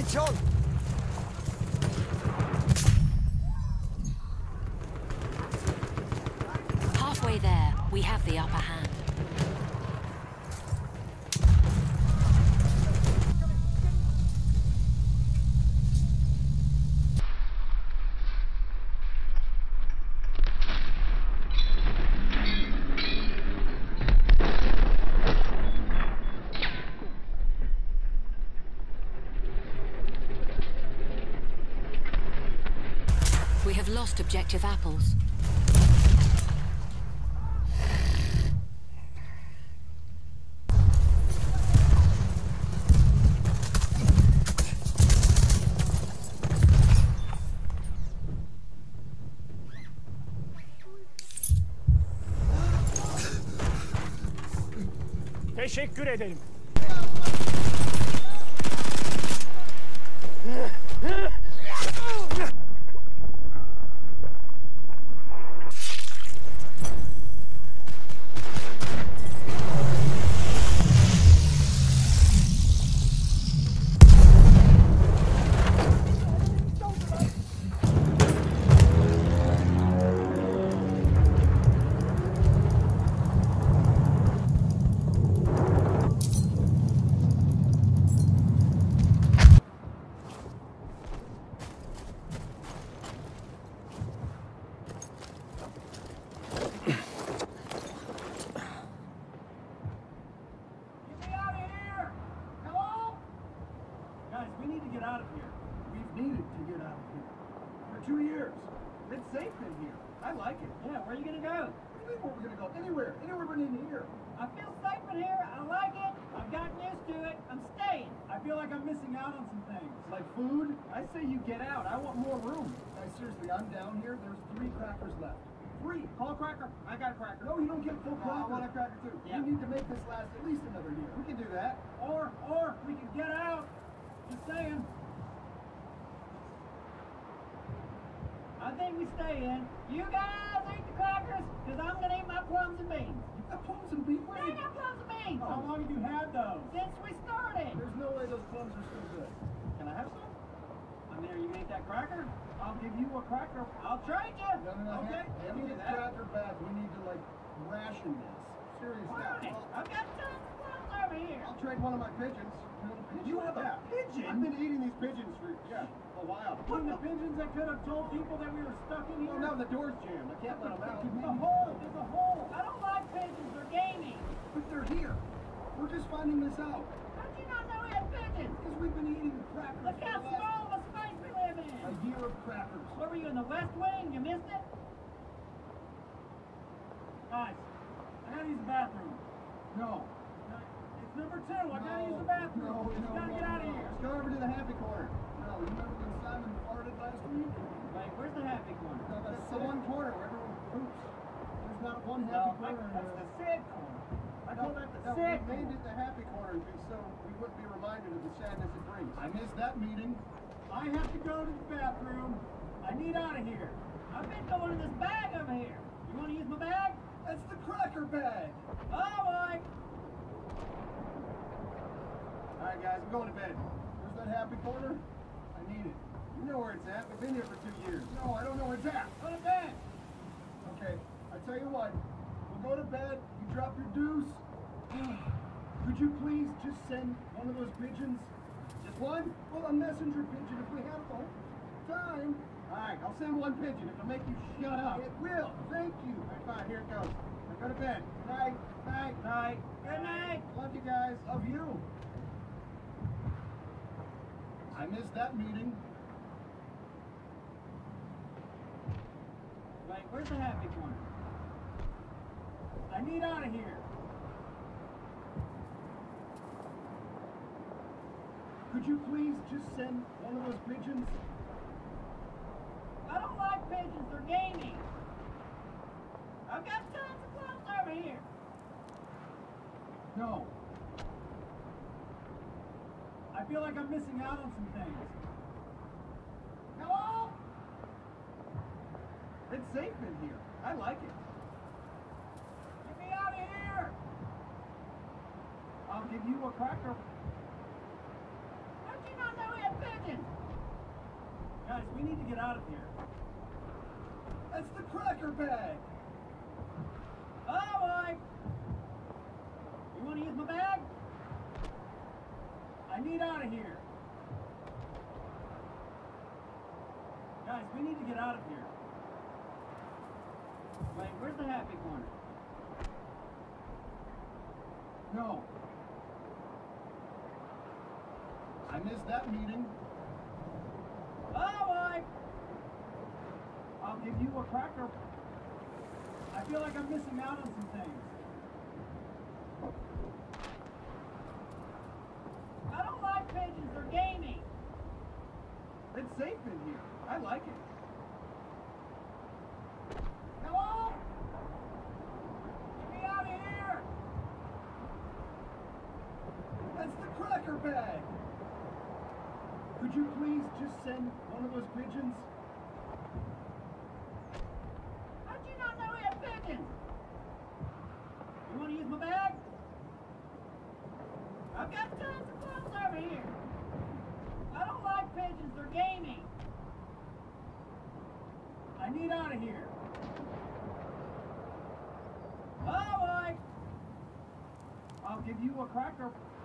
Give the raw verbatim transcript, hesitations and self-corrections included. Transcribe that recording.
John! Halfway there, we have the upper hand. We have lost objective apples. Teşekkür ederim. Two years. It's safe in here. I like it. Yeah, where are you gonna go? What do you mean where we're gonna go? Anywhere. Anywhere but in here. I feel safe in here. I like it. I've gotten used to it. I'm staying. I feel like I'm missing out on some things. Like food? I say you get out. I want more room. Guys, seriously, I'm down here. There's three crackers left. Three. Whole cracker? I got a cracker. No, you don't get a full No, cracker. I want a cracker too. Yeah. We need to make this last at least another year. We can do that. Or, or we can get out. Just saying. I think we stay in. You guys eat the crackers, because I'm going to eat my plums and beans. You got plums and beans? I got plums and beans. Oh. How long have you had those? Since we started. There's no way those plums are still good. Can I have some? I mean, are you going to eat that cracker? I'll give you a cracker. I'll trade you. No, no, no. Okay. Hand me the cracker back. We need to, like, ration this. Seriously. Fine. I've got tons of plums over here. I'll trade one of my pigeons. You have a yeah. pigeon? I've been eating these pigeons for yeah, a while. One of the pigeons that could have told people that we were stuck in here? Oh, no, the door's jammed. I can't let them out. There's a hole. There's a hole. I don't like pigeons. They're gaming. But they're here. We're just finding this out. How did you not know we had pigeons? Because we've been eating crackers. Look how small the space we live in. A year of crackers. What were you, in the West Wing? You missed it? Guys, I gotta use the bathroom. No. It's number two. I gotta use the bathroom. No, no, Just gotta no, get out of no. here. Let's go over to the happy corner. No, you remember when Simon farted last week? Wait, where's the happy corner? No, that's the one corner where everyone poops. There's not one No, happy I- corner in that's there. the sad corner. I No, call that the no, sad we named corner. it the happy corner so we wouldn't be reminded of the sadness it brings. I missed that meeting. I have to go to the bathroom. I need out of here. I've been going in this bag over here. You want to use my bag? That's the cracker bag. All right. All right, guys, I'm going to bed. Where's that happy corner? I need it. You know where it's at. We've been here for two years. No, I don't know where it's at. Go to bed. Okay, I tell you what. We'll go to bed. You drop your deuce. Could you please just send one of those pigeons? Just one? Well, a messenger pigeon if we have the whole time. All right, I'll send one pigeon. It'll make you shut up. It will. Thank you. All right, fine. Here it goes. Now go to bed. Good night. Night. Night. Good night. Love you guys. Love you. I missed that meeting. Wait, where's the happy corner? I need out of here. Could you please just send one of those pigeons? I don't like pigeons. They're gaming. I've got tons of plums over here. No. I feel like I'm missing out on some things. Hello? It's safe in here. I like it. Get me out of here. I'll give you a cracker. How did you not know we had pigeons? Guys, we need to get out of here. That's the cracker bag. Oh, boy! You want to use my bag? I need out of here. Guys, we need to get out of here. Wait, where's the happy corner? No. I missed that meeting. Oh, boy! I'll give you a cracker. I feel like I'm missing out on some things. I don't like pigeons, they're gamey. It's safe in here. I like it. Hello? Get me out of here! That's the cracker bag. Could you please just send one of those pigeons? How'd you not know we had pigeons? You want to use my bag? I've got tons of clothes over here. I don't like pigeons, they're gamey. I need out of here. Oh, boy! I'll give you a cracker.